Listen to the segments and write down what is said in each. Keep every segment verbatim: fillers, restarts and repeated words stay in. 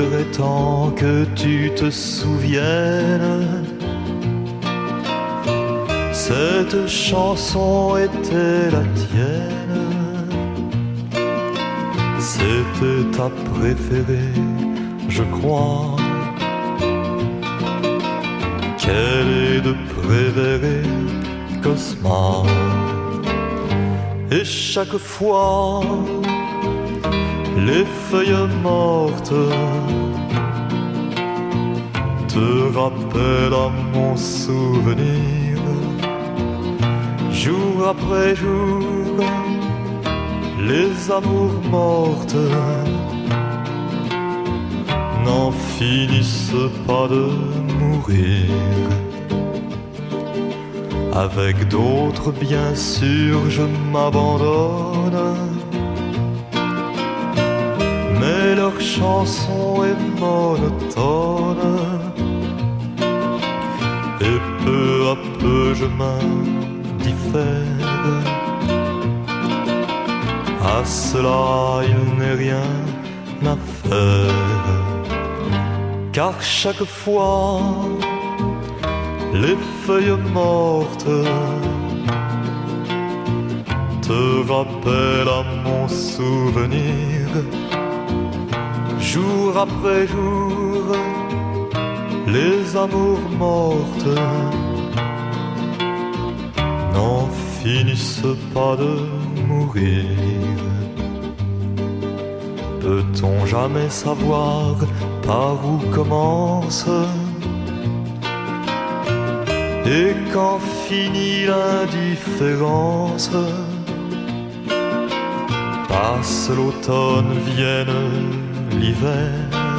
voudrais tant que tu te souviennes. Cette chanson était la tienne, c'était ta préférée, je crois. Quelle est de préférée, Cosma. Et chaque fois, les feuilles mortes te rappellent à mon souvenir. Jour après jour, les amours mortes n'en finissent pas de mourir. Avec d'autres, bien sûr, je m'abandonne, mais leur chanson est monotone, et peu à peu je m'indiffère. À cela il n'est rien à faire, car chaque fois les feuilles mortes te rappellent à mon souvenir. Jour après jour, les amours mortes n'en finissent pas de mourir. Peut-on jamais savoir par où commence et quand finit l'indifférence? Passe l'automne, vienne l'hiver,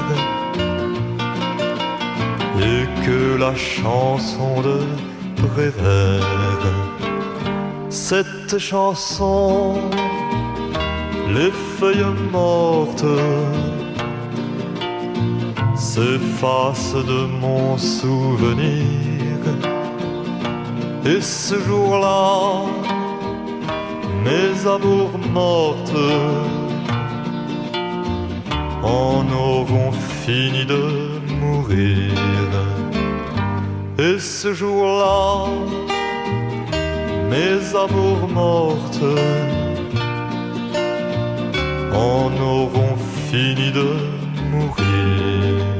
et que la chanson de Prévert, cette chanson, les feuilles mortes s'effacent de mon souvenir. Et ce jour-là, mes amours mortes en auront fini de mourir. Et ce jour-là, mes amours mortes en auront fini de mourir.